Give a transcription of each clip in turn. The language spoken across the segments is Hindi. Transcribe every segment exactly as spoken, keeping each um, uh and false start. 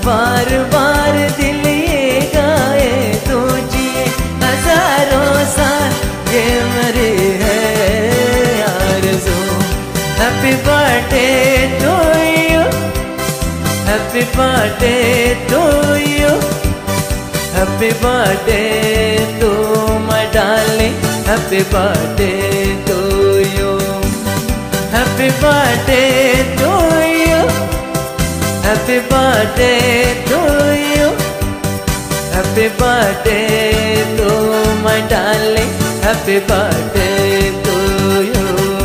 बार बार दिल ये गाए तू जिए हजारों साल, ये मेरी है आरज़ू। Happy birthday to you, happy birthday to you, happy birthday to my darling, happy birthday to you, happy birthday to you, happy birthday to you, happy birthday to my darling, happy birthday to you.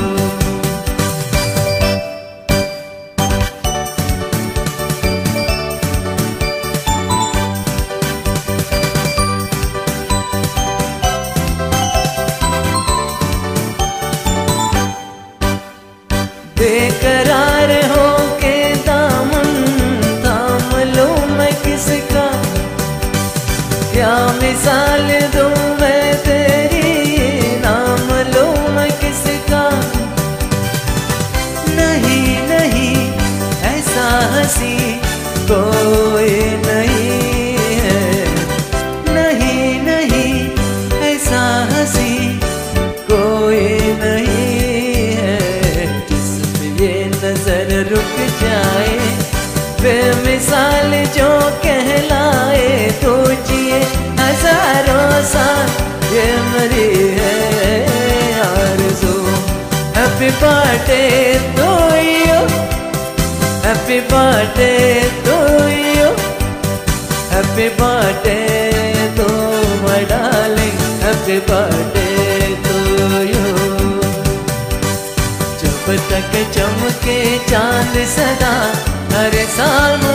बेकरार हो के दामन थाम लूं मैं किसका, क्या मिसाल दूं मैं तेरी, नाम लूं मैं किसका। नहीं नहीं ऐसा हंसी कोई नहीं है, नहीं नहीं ऐसा हंसी कोई नहीं है, जिसमें ये नजर रुक जाए बेमिसाल जो कहलाए तू जिए हजारों साल, ये मेरी है आरज़ू। Happy birthday to you, happy birthday to you, happy birthday to my darling, happy birthday to you. जब तक चमके चांद सदा हर साल